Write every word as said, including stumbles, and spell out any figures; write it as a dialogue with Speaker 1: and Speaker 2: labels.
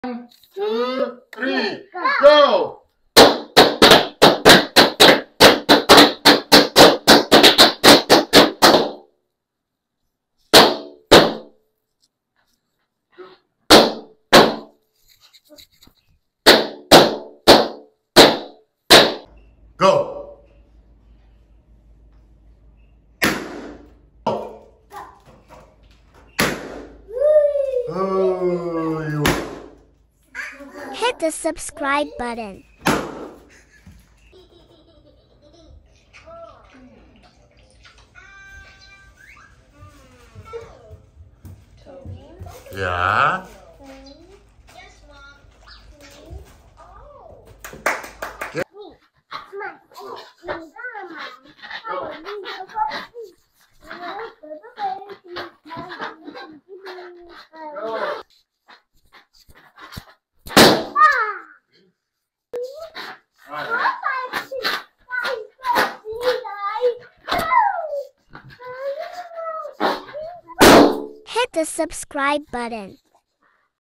Speaker 1: One, two, three, go! Go! Oh, you...
Speaker 2: Hit the subscribe button.
Speaker 1: Yeah?
Speaker 2: Hit the subscribe button.